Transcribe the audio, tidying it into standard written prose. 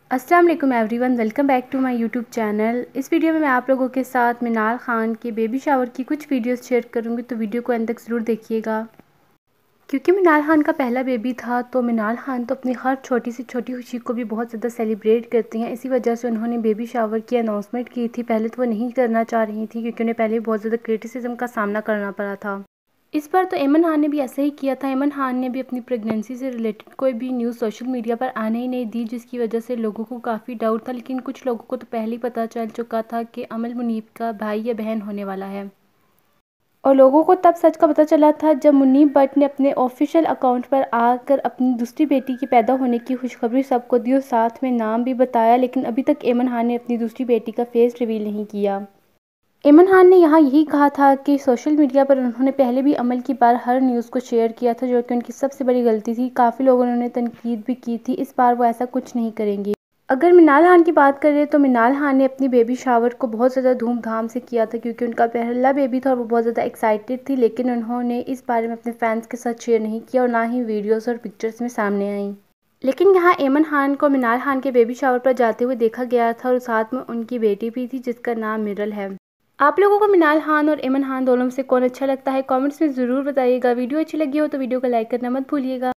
अस्सलाम वालेकुम everyone, welcome back to my YouTube channel. इस वीडियो में मैं आप लोगों के साथ मिनाल खान के बेबी शावर की कुछ वीडियोस शेयर करूंगी, तो वीडियो को अंत तक ज़रूर देखिएगा। क्योंकि मिनाल खान का पहला बेबी था, तो मिनाल खान तो अपनी हर छोटी से छोटी खुशी को भी बहुत ज़्यादा सेलिब्रेट करती हैं। इसी वजह से उन्होंने बेबी शावर की अनाउंसमेंट की थी। पहले तो वो नहीं करना चाह रही थी क्योंकि उन्हें पहले बहुत ज़्यादा क्रिटिसिज्म का सामना करना पड़ा था। इस बार तो एमन खान ने भी ऐसा ही किया था। एमन खान ने भी अपनी प्रेगनेंसी से रिलेटेड कोई भी न्यूज़ सोशल मीडिया पर आने ही नहीं दी, जिसकी वजह से लोगों को काफ़ी डाउट था। लेकिन कुछ लोगों को तो पहले ही पता चल चुका था कि अमल मुनीब का भाई या बहन होने वाला है। और लोगों को तब सच का पता चला था जब मुनीब भट्ट ने अपने ऑफिशियल अकाउंट पर आकर अपनी दूसरी बेटी की पैदा होने की खुशखबरी सबको दी और साथ में नाम भी बताया। लेकिन अभी तक एमन खान ने अपनी दूसरी बेटी का फेस रिवील नहीं किया। एमन खान ने यहाँ यही कहा था कि सोशल मीडिया पर उन्होंने पहले भी अमल की बार हर न्यूज़ को शेयर किया था, जो कि उनकी सबसे बड़ी गलती थी। काफ़ी लोगों ने उन्हें तनकीद भी की थी। इस बार वो ऐसा कुछ नहीं करेंगी। अगर मिनाल खान की बात करें तो मिनाल खान ने अपनी बेबी शावर को बहुत ज़्यादा धूमधाम से किया था, क्योंकि उनका पहला बेबी था और वो बहुत ज़्यादा एक्साइटेड थी। लेकिन उन्होंने इस बारे में अपने फैंस के साथ शेयर नहीं किया और ना ही वीडियोज़ और पिक्चर्स में सामने आई। लेकिन यहाँ एमन खान को मिनाल खान के बेबी शावर पर जाते हुए देखा गया था और साथ में उनकी बेटी भी थी, जिसका नाम मिरल है। आप लोगों को मिनाल खान और एमन खान दोनों में से कौन अच्छा लगता है, कमेंट्स में ज़रूर बताइएगा। वीडियो अच्छी लगी हो तो वीडियो को लाइक करना मत भूलिएगा।